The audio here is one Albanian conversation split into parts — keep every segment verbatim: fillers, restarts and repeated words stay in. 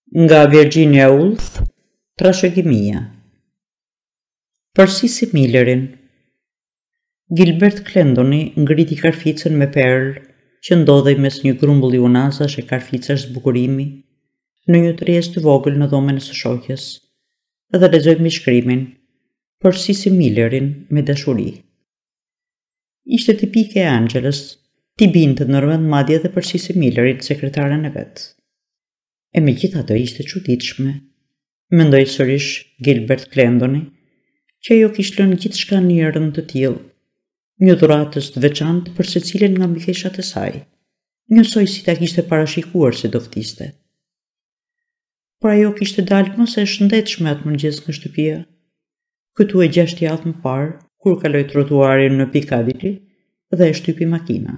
Nga Virginia Woolf, Trashëgimia. Për Sisi Millerin. Gilbert Clendoni ngriti karficën me perl që ndodhej mes një grumbulli unazash e karficash zbukurimi në një tryezë të vogël në dhomën e së shoqes, dhe lexoi me shkrimin për Sisi Millerin me dashuri. Ishte tipike e Angelës, ti binte në rënd madje edhe për Sisi Millerin, sekretaren e vet. E me gjitha të ishte çuditshme, mendoi sërish Gilbert Clendoni, që ajo kishte lënë gjithçka në një rënd të tillë, një dhuratës të veçantë për secilin nga mikeshat e saj, njësoj si ta kishte parashikuar se do vdiste. Por ajo kishte dalë mos e shëndetshme atë mëngjes nga shtëpia, këtu e gjashtë javë më parë, kur kaloi trotuarin në Piccadilly dhe e shtypi makina.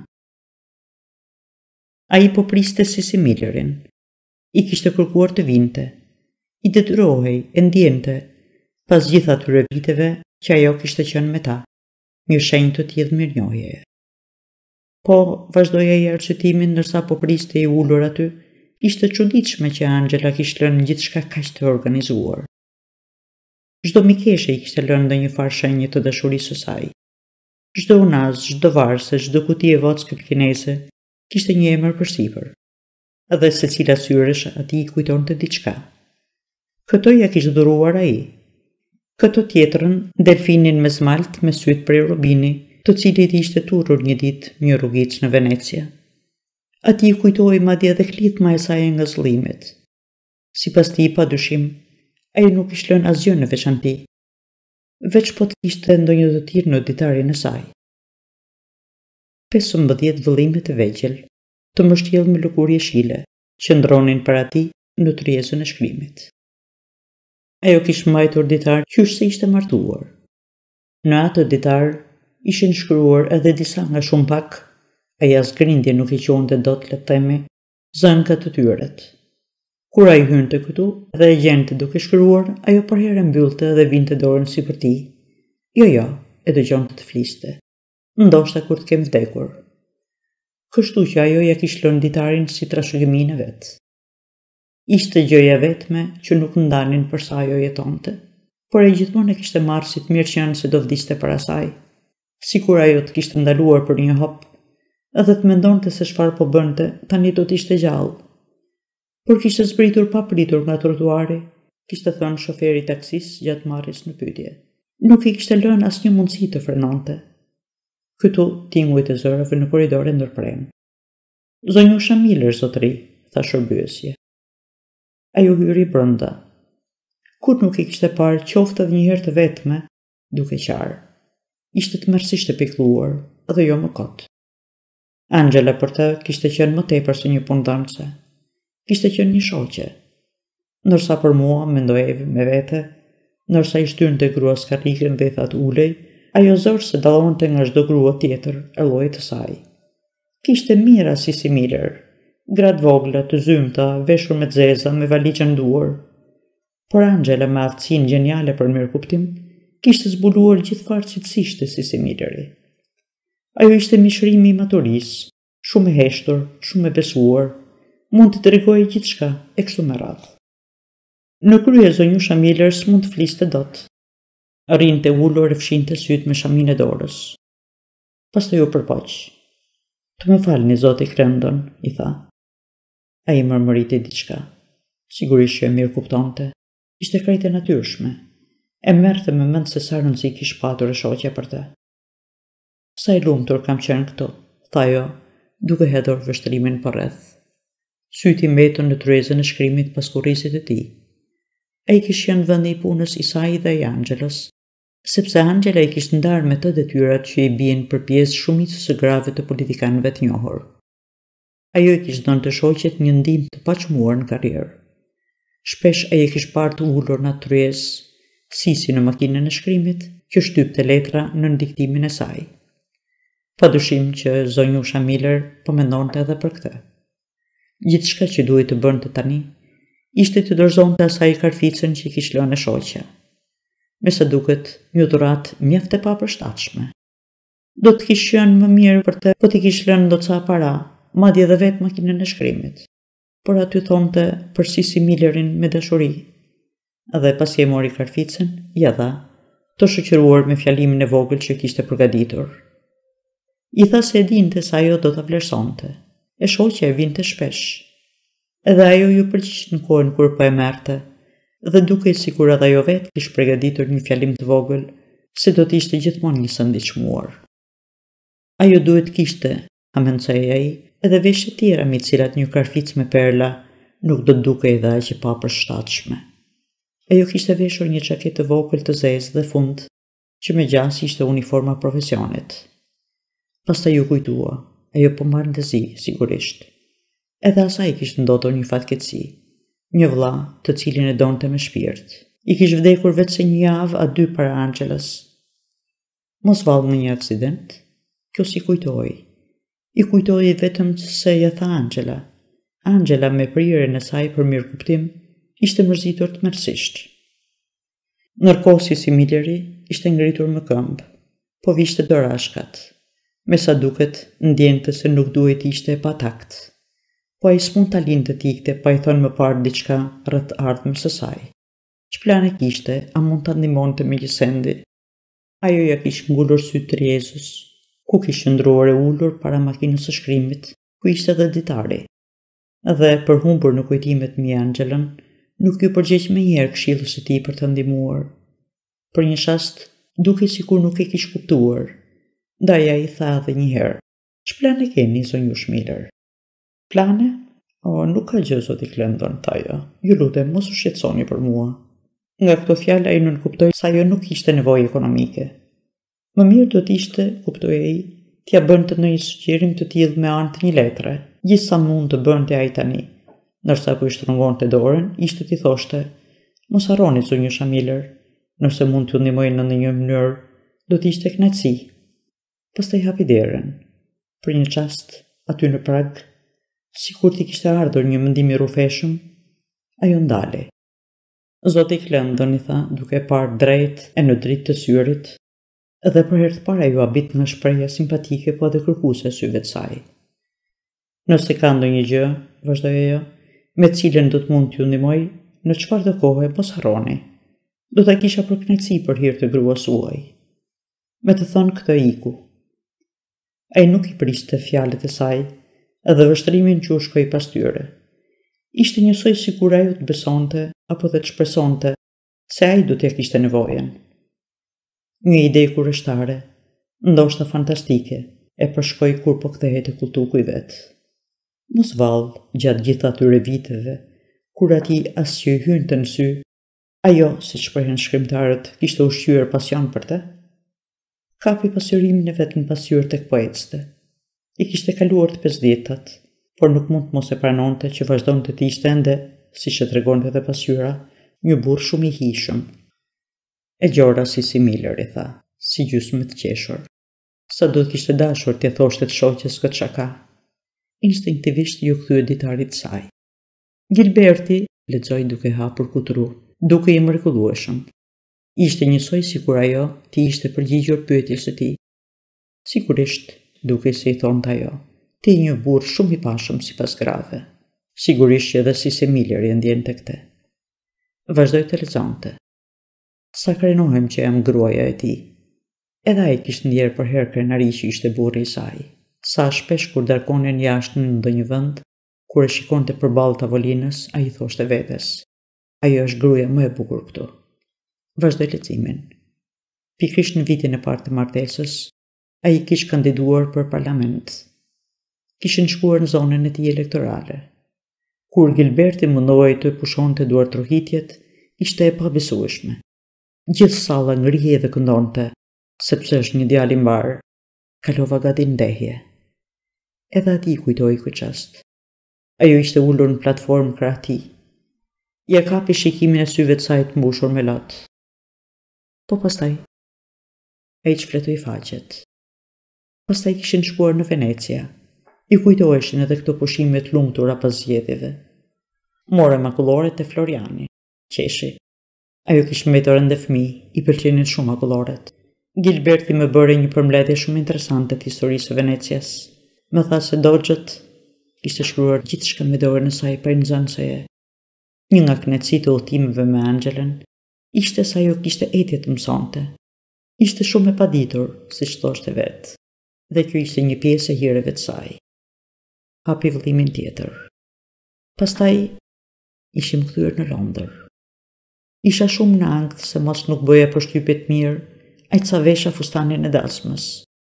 Ai po priste Sisi Millerin. I kishte kërkuar të vinte, i detyrohej e ndjente, pas gjitha atyre viteve që ajo kishte qenë me ta, një shenjë të tillë mirënjohjeje. Po, vazhdoi ai arsye-timin ndërsa po priste i ulur aty, ishte çuditshme që Angela kishte lënë gjithçka kaq të organizuar. Çdo mikeshe i kishte lënë ndonjë farë shenje të dashurisë së saj. Çdo unaz, çdo varse, çdo kuti e vockë kineze kishte një emër përsipër. Edhe se cila syresh ati i kujton të diçka. Këto ja kishte dhuruar ai. Këto tjetrën, delfinin me smalt me syt prej Rubini, të cilit ishte turrur një ditë një rrugic në Venecia. Ati i kujtoi madje edhe klithma e saj nga zllimet. Sipas tij, padyshim, ai nuk kishte lënë asgjë në veçanti, veç po të kishte ndonjë të tillë në ditarin e saj. pesëmbëdhjetë vëllime të vegjël, të mbështjellë me lëkurë jeshile, që ndronin para tij në tryezën e shkrimit. Ajo kishte mbajtur ditar qysh se ishte martuar. Në atë ditar ishin shkruar edhe disa nga shumë pak, ai as grindje nuk i qonte dot, le të themi, zënka të tyret. Kur ai hynte këtu dhe e gjente duke shkruar, ajo përherë mbyllte dhe vinte dorën si për ti. Jo, jo, e dëgjonte të fliste. Ndoshta kur të kem vdekur. Kështu që ajo ja kishte lënë ditarin si trashëgiminë e vet. Ishte gjëja vetme që nuk ndanin për sa ajo jetonte, por e gjithmonë e kishte marrë si të mirëqen se do vdiste para saj, sikur ajo të kishte ndaluar për një hop, edhe të mendonte se çfarë po bënte, tani do të ishte gjallë. Por kishte zbritur pa pritur nga trotuari, kishte thënë shoferi taksis gjatë marrjes në pyetje. Nuk i kishte lënë asnjë mundësi të frenonte. Këtu tingujt e zërave në korridore ndërprem. Zonjusha Miller, zotëri, tha shërbyesje. Ajo hyri brenda. Kur nuk i kishte parë qoftë edhe një herë të vetme, duke qarë. Ishte të mërësisht e pikëlluar, edhe jo më kot. Angela për të kishte qenë më tepër se një punëdhënëse. Kishte qenë një shoqe. Ndërsa për mua, mendoi me vete, ndërsa i shtynte gruas karrikën dhe i thatë ulej, ajo zorë se dallonte nga çdo grua tjetër e llojit të saj. Kishte mira Sisi Miller, gratë vogla të zymta, veshur me zeza, me valigjën duar. Por Angela, me aftësinë gjeniale për mirëkuptim, kishte zbuluar gjithfarësisht të Sisi Milleri. Ajo ishte mishërimi i maturisë, shumë e heshtur, shumë e besuar, mund të tregojë gjithçka e kështu me radhë. Në krye zonjusha Miller s'mund të fliste dot. Rrinte ulur e fshinte syt me shamin e dorës. Pastaj u përpoq. Të më falni, zoti Clendon, i tha. Ai mërmëriti diçka. Sigurisht që e mirë kuptonte. Ishte krejt e natyrshme. E merrte me mend se sa rëndësi kishte patur e shoqja për të. Sa i lumtur kam qenë këtu, tha ajo, duke hedhur vështrimin përreth. Syti mbetën në tryezën e shkrimit pas kurrisit të tij. Ai kishte qenë vendi i punës i saj dhe i Angelës, sepse Angela i kishte ndarë me të detyrat që i bien për pjesë shumicës së grave të politikanëve të njohur. Ajo i kishte dhënë të shoqet një ndihmë të paçmuar në karrierë. Shpesh ai e kishte parë të ulur në tryezë, Sisi në makinën e shkrimit, që shtypte letra në diktimin e saj. Padyshim që zonjusha Miller po mendonte edhe për këtë. Gjithçka që duhej të bënte tani ishte të dorëzonte asaj karficën që i kishte lënë shoqja. Me sa duket, një dhuratë mjaft e papërshtatshme. Do të kishte qenë më mirë për të, po t'i kishte lënë do ca para, madje edhe vetë makinën e shkrimit. por aty thonte për Sisi Millerin me dashuri. Edhe pasi e mori karficën, ja dha, të shoqëruar me fjalimin e vogël që kishte përgatitur. I tha se e dinte se ajo do ta vlerësonte, e shoqja e vinte shpesh. Edhe ajo ju përgjigj në kohën kur po e merrte, dhe dukej sikur edhe ajo vetë kishte përgatitur një fjalim të vogël, se do të ishte gjithmonë një sëndëçmuar. Ajo duhet kishte, a mendsoi ai, edhe veshje tjera me cilat një karfic me perla nuk do të dukej edhe aq e papërshtatshme. Ajo kishte veshur një xhaketë të vogël të zezë dhe fund, që me gjas ishte uniforma profesionit. Pastaj ju kujtua, ajo po marrë zi, sigurisht. Edhe asaj kishte ndodhur një fatkeqësi, një vëlla të cilin e donte me shpirt. I kishte vdekur vetëm një javë a dy para Angelës. Mos vallë në një aksident, kjo si kujtoi. I kujtoi vetëm se ja tha Angela. Angela me prirjen e saj për mirëkuptim ishte mërzitur të mërësisht. Ndërkohë Sisi Milleri ishte ngritur më këmbë, po vishte dorashkat. Me sa duket, ndjente se nuk duhet ishte e patakt. Po ai s'mund ta linte të ikte pa i thënë më parë diçka rreth ardhmës së saj. Ç'plane kishte, a mund ta ndihmonte me gjësendi? Ajo ja kishte ngulur sytë të rjezus, ku kishte ndruar e ulur para makinës së shkrimit, ku ishte edhe ditari. Dhe për humbur në kujtimet me Angelën, nuk ju përgjigj më njëherë këshillës së tij për të ndihmuar. Për një çast, dukej sikur nuk e kishte kuptuar. Ndaj ai tha edhe një herë: "Ç'plane keni, zonjush Miller?" "Plane? O, nuk ka gjë, zoti Clendon," tha ajo. "Ju lutem, mos u shqetësoni për mua." Nga këto fjalë ai nuk kuptoi se ajo nuk kishte nevojë ekonomike. Më mirë do të ishte, kuptoi ai, t'ia bënte ndonjë sugjerim të tillë me anë të një letre, gjithsa mund të bënte ai tani. Ndërsa kur i shtrëngonte dorën, ishte t'i thoshte: "Mos harroni, zonjusha Miller, nëse mund t'ju ndihmoj në ndonjë mënyrë, do të ishte kënaqësi." Pastaj hapi derën. Për një çast, aty në prag, sikur t'i kishte ardhur një mendim i rrufeshëm, ajo ndale. "Zoti Clendon," i tha, duke parë drejt e në dritë të syrit, edhe për herë të parë ajo habit nga shprehja simpatike po edhe kërkuese e syve të saj. "Nëse ka ndonjë gjë," vazhdoi ajo, "me cilën do të mund t'ju ndihmoj, në çfarë do kohë mos harroni. Do ta kisha për kënaqësi për hir të gruas suaj." Me të thënë këtë iku. Ai nuk i priste fjalët e saj, edhe vështrimin që u shkoi pas tyre. Ishte njësoj sikur ajo të besonte apo të shpresonte se ai do t'ja kishte nevojën. Një ide kurështare, ndoshta fantastike, e përshkoi kur po kthehej te kultuku i vet. Mos vallë, gjatë gjithë atyre viteve, kur ati asgjë i hynte në sy, ajo, siç shprehen shkrimtarët, kishte ushqyer pasion për të. Kapi pasurimin e vet në pasqyrë tek poecëte. I kishte kaluar të pesëdhjetat, por nuk mund të mos e pranonte që vazhdonte të ishte ende, siç e tregonte edhe pasqyra, një burr shumë i hijshëm. "E gjora Sisi Miller," i tha, si gjysmë të qeshur. Sa do të kishte dashur t'ia thoshte të shoqes këtë shaka. Instinktivisht ju kthye ditarit të saj. Gilberti, lexoi duke hapur kuturu, duke i mrekullueshëm. Ishte njësoj sikur ajo ti ishte përgjigjur pyetjes së tij. "Sigurisht," duke se i thonte ajo, "ti je një burr shumë i pashëm sipas grave." Sigurisht që edhe Sisi Miller e ndjente këtë. Vazhdoi të lexonte. "Sa krenohem që jam gruaja e tij." Edhe ai kishte ndjerë për herë krenari që ishte burri i saj. Sa shpesh kur darkonin jashtë në ndonjë vend, kur e shikonte përballë tavolinës, ai i thoshte vetes: "Ajo është gruaja më e bukur këtu." Vazhdoi leximin. Pikërisht në vitin e parë të martesës, ai kishte kandiduar për parlament. Kishin shkuar në zonën e tij elektorale. Kur Gilberti mundohej të pushonte duart trohitjet, ishte e pabesueshme. Gjithë salla ngrihej dhe këndonte, sepse është një djalë i mbar. Kalova gati ndehje. Edhe ati kujtoi këtë çast. Ajo ishte ulur në platformë krah tij. Ja kapi shikimin e syve të saj të mbushur me lot. Po pastaj ai çfletoi faqet. Pastaj kishin shkuar në Venecia. I kujtoheshin edhe këto pushime të lumtura pas zgjedhjeve. More makulloret e Floriani. Qeshi. Ajo kishte mbetur ende fëmijë, i pëlqenin shumë makulloret. Gilberti më bëri një përmbledhje shumë interesante të historisë së Venecias. Më tha se doxhët kishte shkruar gjithçka me dorën e saj për nxënëseje. Një nga kënaqësitë e udhëtimeve me Angelën ishte se ajo kishte etje të mësonte. Ishte shumë e paditur, siç thoshte vetë, dhe kjo ishte një pjesë e hireve të saj. Hapi vëllimin tjetër. Pastaj ishim kthyer në Londër. Isha shumë në ankth se mos nuk bëja përshtypje të mirë, aq sa vesha fustanin e dasmës.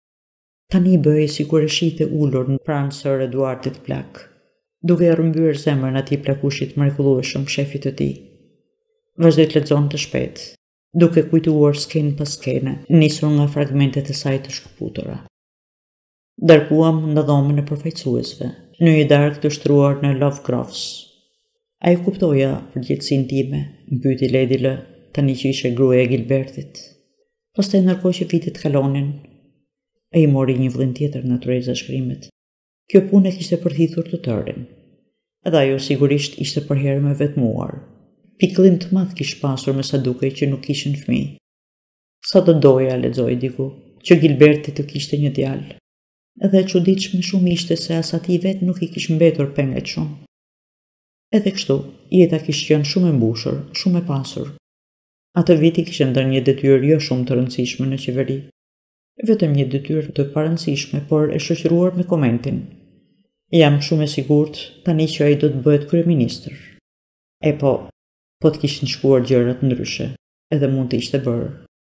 Tani bëhej sikur e shihte ulur në pranë sër Eduardit plak, duke e rrëmbyer zemrën atij plakushit mrekullueshëm shefit të tij. Vazhdoi të lexonte shpejt, duke kujtuar skenë pas skene, nisur nga fragmentet e saj të shkëputura. Darkuam në dhomën e përfaqësuesve, në një darkë të shtruar në Lovecrofts. Ai kuptoja përgjegjësinë time, mbyeti Lady L, tani që ishe gruaja e Gilbertit. Pastaj ndërkohë që vitet kalonin, ai mori një vëllim tjetër në natureza shkrimet. Kjo punë kishte përhithur të tërën, edhe ajo sigurisht ishte për herë me vetmuar. Pikëllim të madh kish pasur me sa dukej që nuk kishin fëmijë. Sa do doja lexoj diku që Gilberti të kishte një djalë. Edhe e çuditshme shumë ishte se as atij vetë nuk i kish mbetur penget shumë. Edhe kështu, jeta kishte qenë shumë e mbushur, shumë e pasur. Atë viti kishte ndër një detyrë jo shumë të rëndësishme në qeveri. Vetëm një detyrë të parëndësishme, por e shoqëruar me komentin: jam shumë e sigurt tani që ai do të bëhet kryeministër. E po, po të kishin shkuar gjërat ndryshe, edhe mund të ishte bërë.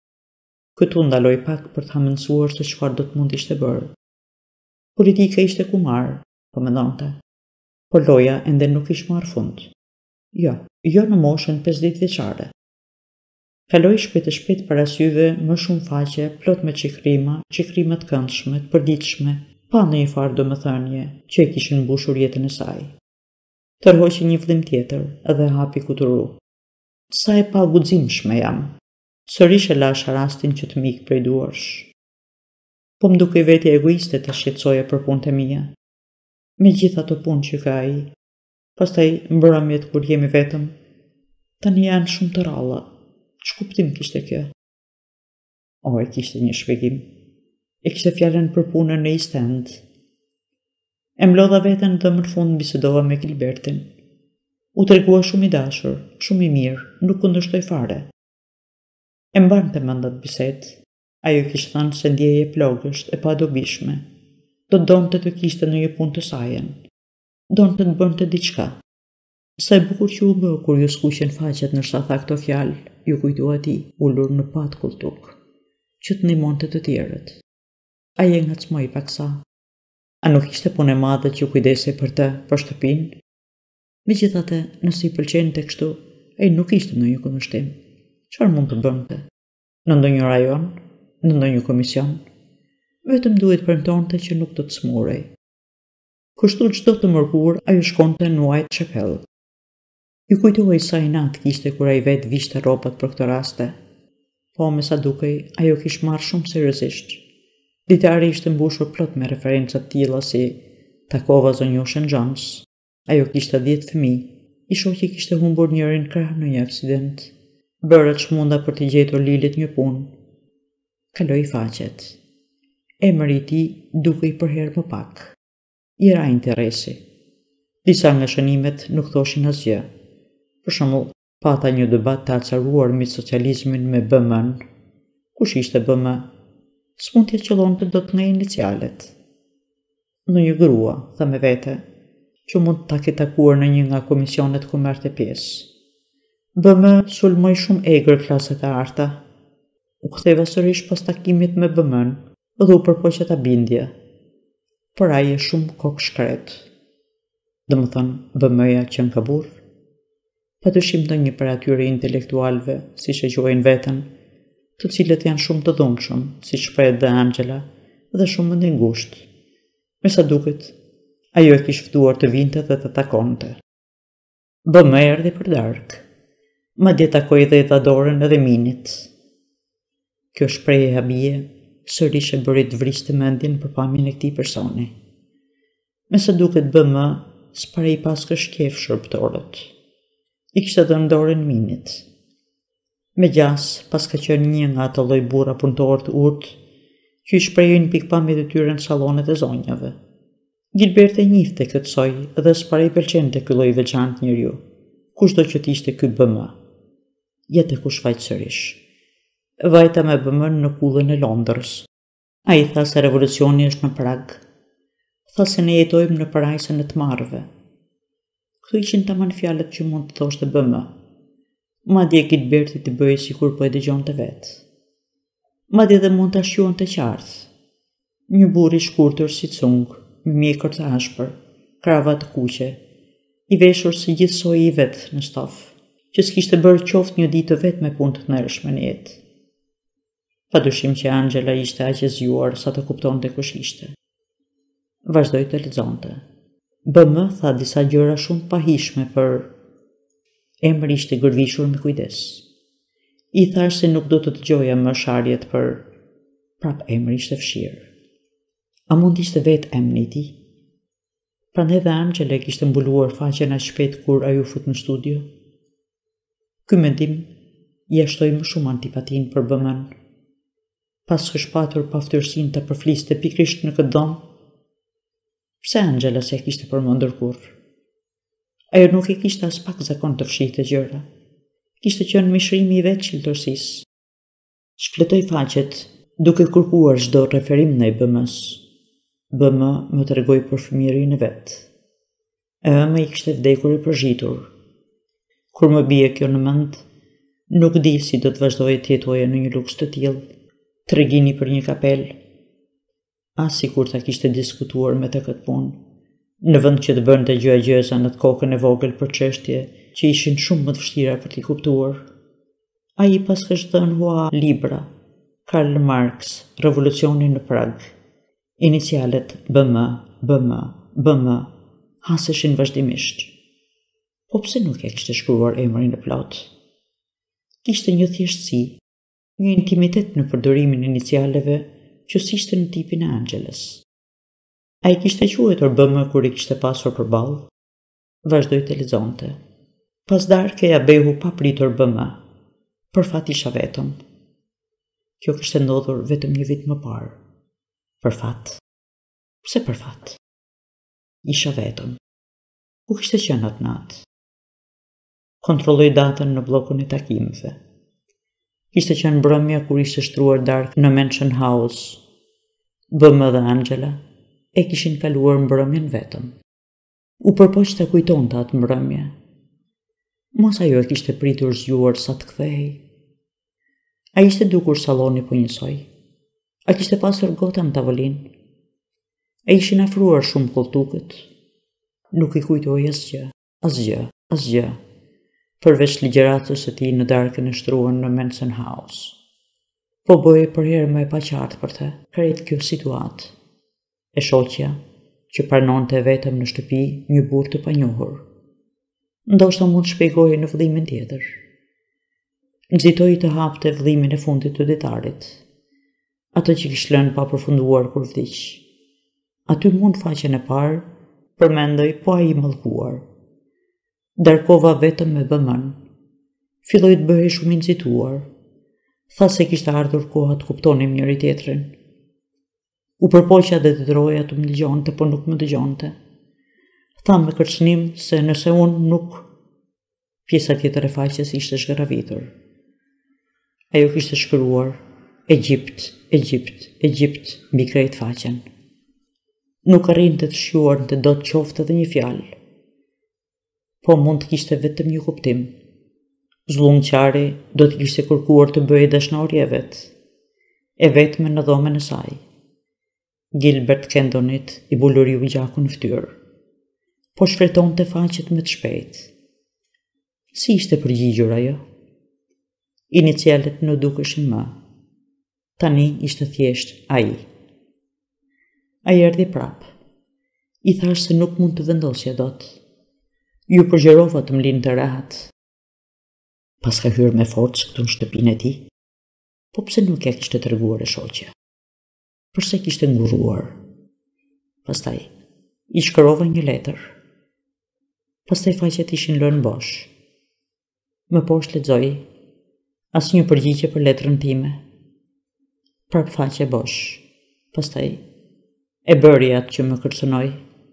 Këtu ndaloj pak për të hamendësuar se çfarë do të mund të ishte bërë. Politika ishte kumar, po mendonte. Por loja ende nuk ishte marrë fund. Jo, jo në moshën pesëdhjetë vjeçare. Kaloi shpejt e shpejt para syve më shumë faqe, plot me qikrima, qikrima të këndshme, të përditshme, pa ndonjë farë domethënie që e kishin mbushur jetën e saj. Tërhoqi një vëllim tjetër edhe hapi kuturu. Sa e pa guximshme jam. Sërish e lasha rastin që të mik prej duarsh. Po më duke vetja egoiste të shqetësoja për punët e mia. Me gjitha të punë që ka ai. Pastaj mbrëmjet kur jemi vetëm, tani janë shumë të ralla. Ç'kuptim kishte kjo? O, e kishte një shpjegim. E kishte fjalën për punën në East End. E mlodha veten dhe më në fund bisedova me Gilbertin. U tregua shumë i dashur, shumë i mirë, nuk kundërshtoi fare. E mbante mend atë bisedë. Ajo kishte thënë se ndjeje plogësht e padobishme. Do donte të kishte në një punë të sajen. Donte të bënte diçka. Sa e bukur që u bë kur ju skuqen faqet nërsa tha këto fjalë, ju kujtua ti, ulur në pat kultuk, që të ndihmonte të tjerët. Ai e ngacmoi paksa. A nuk ishte punë e madhe që kujdesej për të, për shtëpinë? Megjithatë, nëse i pëlqente kështu, ai nuk ishte në një kundërshtim. Çfarë mund të bënte? Në ndonjë rajon, në ndonjë komision, vetëm duhet premtonte që nuk do të smurej. Kështu çdo të mërkur ajo shkonte në Whitechapel. Ju kujtohej sa i natë kishte kur ai vetë vishte rrobat për këtë raste. Po me sa dukej, ajo kishte marrë shumë seriozisht. Ditari ishte mbushur plot me referenca të tilla si takova zonjushën Jones. Ajo kishte dhjetë fëmijë. I shoqi kishte humbur njërin krah në një aksident. Bëra çmunda për të gjetur Lilit një punë. Kaloi faqet. Emri i tij dukej për herë më pak. I ra interesi. Disa nga shënimet nuk thoshin asgjë. Për shembull, pata një debat të acaruar mbi socializmin me B M-n. Kush ishte B M? S'mund t'ja qëllonte dot nga inicialet. Në një grua, tha me vete, që mund ta ketë takuar në një nga komisionet ku merrte pjesë. B M sulmoi shumë egër klaset e arta. U ktheva sërish pas takimit me B M-n dhe u përpoqja ta bindje. Por ai është shumë kokë shkret. Domethënë, B M-ja që në ka burr. Padyshim ndonjë për atyre intelektualëve, siç e quajnë veten, të cilët janë shumë të dhunshëm, siç shpreh dhe Angela, dhe shumë më ngushtë. Me sa duket, ajo e kishte ftuar të vinte dhe të takonte. B M erdhi për darkë. Madje takoi dhe dhadorën edhe Minit. Kjo shprehje habie sërish e bëri të vriste mendjen për pamjen e këtij personi. Me sa duket B M s'pare i pas këshkjef shërbëtorët. I kishte dhënë dorën Minit. Me gjas, pas ka qenë një nga ato lloj burra punëtor të urtë, që i shprehin pikpamjet e tyre në sallonet e zonjave. Gilbert e njifte këtë soj dhe s'para i pëlqente ky lloj veçantë njeriu, kushdo që t'ishte ky B M. Jetë kush vajtë sërish. Vajta me B M në kullën e Londrës. A i tha se revolucioni është në prag. Tha se ne jetojmë në parajsën e të marrëve. Këtu ishin tamam fjalët që mund të thoshte B M. Madje Gilberti të bëjë sikur po e dëgjonte vetë. Madje dhe mund ta shquante qartë. Një burr i shkurtër si cung, me mjekër të ashpër, kravatë kuqe, i veshur si gjithsoj i vet në stof, që s'kishte bërë qoftë një ditë vetë me punë të tmerrshme në jetë. Padyshim që Angela ishte aq e zgjuar sa të kuptonte kush ishte. Vazhdoi të lexonte. B M tha disa gjëra shumë pahishme për... Emri ishte gërvishur me kujdes. I thash se nuk do të dëgjoja më sharjet për... Prap emri ishte fshirë. A mund ishte vetë emri i tij? Prandaj dhe Angela kishte mbuluar faqen aq shpejt kur ai u fut në studio. Ky mendim ia shtoi më shumë antipatin për B M-n. Pas kë shpatur paftyrsinë të përfliste pikrisht në këtë dhomë, pse Angela se kishte përmendur kurrë? Ajo nuk i kishte as pak zakon të fshihte gjëra. Kishte qenë mishrimi i vetë qiltërsis. Shfletoi faqet, duke kërkuar çdo referim ndaj B M-s. B M më tregoi për fëmijërinë e vet. E ëma i kishte vdekur e përzhitur. Kur më bie kjo në mend, nuk di si do të vazhdoje të jetoje në një luks të tillë, tregini për një kapel. As sikur ta kishte diskutuar me të këtë punë, në vend që të bënte gjëja gjëza në të kokën e vogël për çështje që ishin shumë më të vështira për t'i kuptuar. Ai pas kishte dhënë hua libra, Karl Marx, Revolucioni në Prag. Inicialet B M, B M, B M, haseshin vazhdimisht. Po pse nuk e kishte shkruar emrin e plot? Kishte një thjeshtësi, një intimitet në përdorimin e inicialeve që s'ishte në tipin e Angelës. A i kishte quajtur B M kur i kishte pasur përballë? Vazhdoi të lexonte. Pas darke ja behu pa pritur B M. Për fat isha vetëm. Kjo kishte ndodhur vetëm një vit më parë. Për fat. Pse për fat? Isha vetëm. Ku kishte qenë atë natë? Kontrolloi datën në bllokun e takimeve. Kishte qenë mbrëmja kur ishte shtruar darkë në Mansion House. B M dhe Angela e kishin kaluar mbrëmjen vetëm. U përpoq ta kujtonte atë mbrëmje. Mos ajo e kishte pritur zgjuar sa të kthehej. A ishte dukur salloni po njësoj? A kishte pasur gota në tavolinë? E ishin afruar shumë koltukët? Nuk i kujtoi asgjë, asgjë, asgjë, përveç ligjëratës së tij në darkën e shtruar në Mansion House. Po bëhej për herë më e paqartë për të, krejt kjo situatë. E shoqja, që pranonte vetëm në shtëpi një burr të panjohur. Ndoshta mund të shpjegojë në vëllimin tjetër. Nxitoi të hapte vëllimin e fundit të detarit, atë që kishte lënë pa përfunduar kur vdiq. Aty mund faqen e parë, përmendoi po ai i mallkuar. Darkova vetëm me B M-n. Filloi të bëhej shumë i nxituar. Tha se kishte ardhur koha të kuptonim njëri tjetrin. U përpoqja dhe të droja të më dëgjonte, po nuk më dëgjonte. Tha me kërcënim se nëse unë nuk... Pjesa tjetër e faqes ishte zhgëravitur. Ajo kishte shkruar Egjipt, Egjipt, Egjipt mbi krejt faqen. Nuk arrinte të shjuar në të do të qoftë edhe një fjalë. Po mund të kishte vetëm një kuptim. Zullumqari do të kishte kërkuar të bëjë dashnori e vet, e vetme në dhomën e saj. Gilbert Kendonit i buluriu gjakun në fytyrë, po shfretonte faqet me të shpejtë. Si ishte përgjigjur ajo? Inicialet në dukeshin më. Tani ishte thjesht ai. Ai erdhi prap. I thash se nuk mund të vendosja dot. Ju përgjerova të më lindë të rahat. Pas ka hyrë me forcë këtu në shtëpinë e tij, po pse nuk ja kishte treguar e shoqja? Përse kishte nguruar? Pastaj, i shkruava një letër. Pastaj faqet ishin lënë bosh. Më poshtë lexoi, asnjë përgjigje për letrën time. Prap faqe bosh. Pastaj, e bëri atë që më kërcënoi.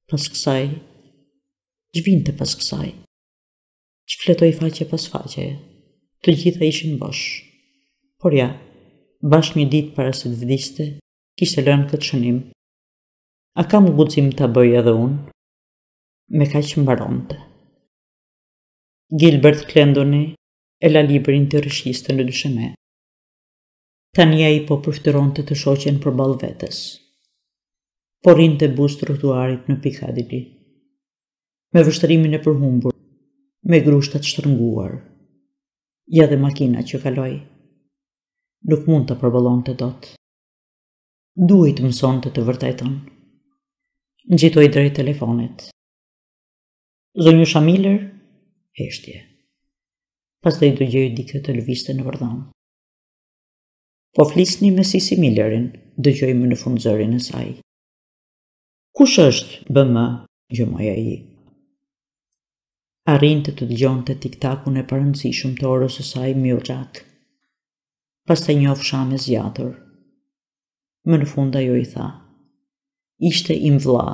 Pas kësaj, që vinte pas kësaj, që fletoj faqe pas faqe, të gjitha ishin bosh. Por ja, bashkë një ditë para se të vdiste, kishte lënë këtë shënim. A kam guxim ta bëj edhe unë? Me kaq mbaronte. Gilbert Clendoni e la librin të rishiste në dysheme. Tani ai po përfturonte të shoqen përballë vetes. Po rinte buzë trotuarit në Piccadilly, me vështrimin e përhumbur, me grushtat shtrënguar, ja dhe makina që kaloi. Nuk mund të përballonte dot. Duhej të mësonte të vërtetën. Ngjitoi drejt telefonit. Zonjusha Miller, heshtje. Pastaj dëgjoi dikë të lëvizte në vardhan. Po flisni me Sisi Millerin, dëgjoi më në fund zërin e saj. Kush është B M? Gjëmoi ai. Arrinte të dëgjonte tiktakun e parëndësishëm të orës së saj Milgjak. Pastaj një ofsham e zgjatur. Më në fund ajo i tha: Ishte im vlla.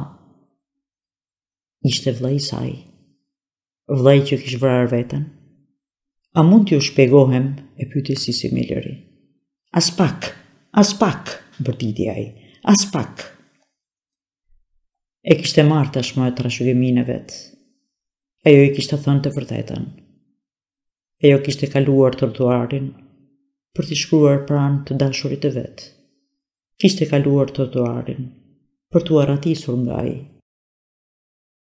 Ishte vllai i saj. Vllai që kishte vrarë veten. A mund t'ju shpjegohem? E pyeti Sisi Milleri. As pak, as pak, bërtiti ai. As pak. E kishte marrë tashmë trashëgiminë e vet. Ajo i kishte thënë të vërtetën. Ajo kishte kaluar trotuarin për t'i shkruar pranë të dashurit të vet. Kishte kaluar trotuarin për t'u arratisur nga ai.